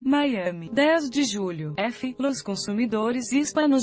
Miami, 10 de julho. F. Los consumidores hispanos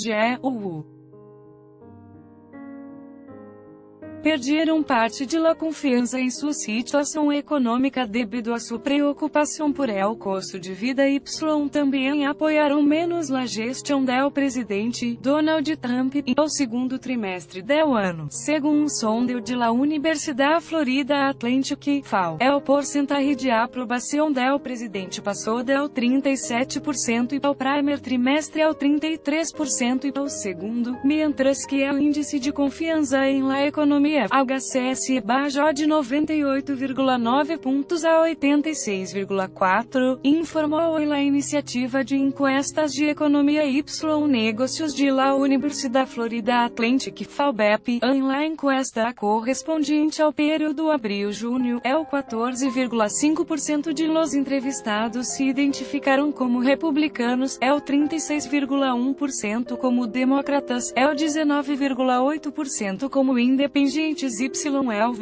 perdieron parte de la confianza en su situación económica debido a su preocupación por el costo de vida y também apoiaram menos la gestão del presidente, Donald Trump, ao segundo trimestre del ano. Segundo um sondeo de la Universidad Florida Atlantic, FAO, el porcentaje de aprovação del presidente passou del 37% ao primeiro trimestre ao 33% ao segundo, mientras que el índice de confiança em la economia HCS bajou de 98,9 pontos a 86,4, informou a iniciativa de encuestas de economia Y Negócios de la Universidad Florida Atlantic FAOBEP. Em la encuesta correspondente ao período abril-junho, el 14,5% de los entrevistados se identificaram como republicanos, el 36,1% como demócratas, el 19,8% como independentes y el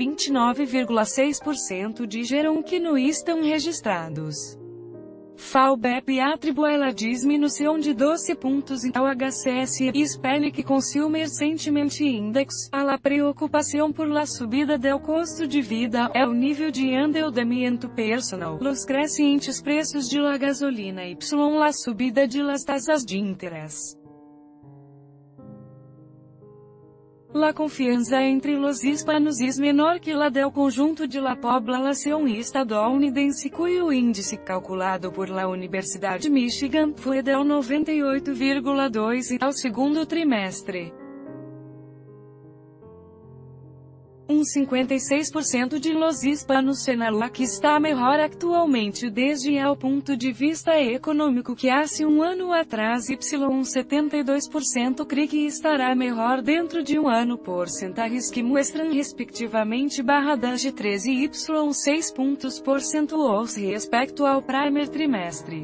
29,6% dijeron que não estão registrados. FAOBEP atribui a diminuição de 12 pontos ao HCS Hispanic Consumer Sentiment Index, a la preocupação por la subida del custo de vida, el nível de endeudamiento personal, los crecientes preços de la gasolina y la subida de las tasas de interés. La confiança entre los hispanos es menor que la del conjunto de la población estadunidense, cuyo índice calculado por la Universidad de Michigan foi del 98,2 ao segundo trimestre. 56% de los hispanos señaló que está melhor actualmente desde el ponto de vista econômico que hace um ano atrás. 72% crê que estará melhor dentro de um ano. Porcentagens que mostram respectivamente -10 de 13 y 6 pontos percentuais respecto ao primeiro trimestre.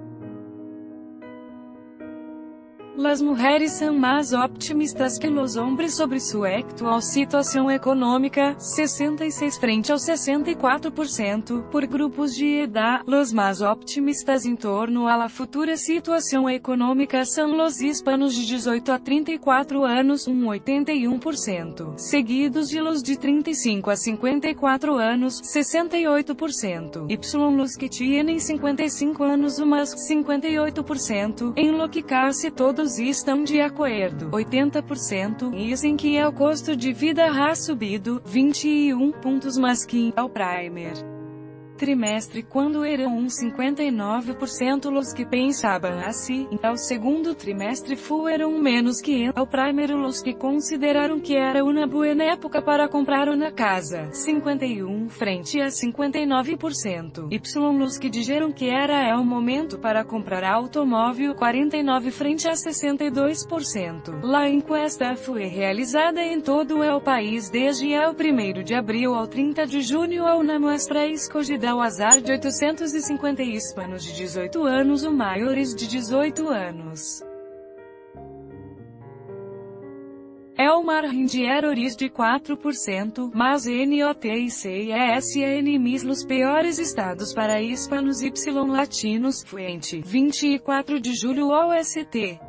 Las mujeres são mais optimistas que los hombres sobre sua actual situação econômica, 66 frente ao 64%, por grupos de edad. Los mais optimistas em torno a la futura situação econômica são los hispanos de 18 a 34 anos, 81%, seguidos de los de 35 a 54 anos, 68%, y los que tienen 55 anos ou mais, 58%, em lo que casi todos estão de acordo, 80%, dizem que o custo de vida ha subido, 21 pontos mais que ao primeiro trimestre, quando eram 59% los que pensavam assim. Ao segundo trimestre foram menos que ao primeiro los que consideraram que era uma boa época para comprar uma casa, 51 frente a 59%, y los que disseram que era o momento para comprar automóvel, 49 frente a 62%. La encuesta foi realizada em todo o país desde o 1º de abril ao 30 de junho. A uma muestra escogida ao azar de 850 hispanos de 18 anos ou maiores de 18 anos. O margem de errores de 4%, mas NOTICESN los piores estados para hispanos y latinos, fuente, 24 de julho OST.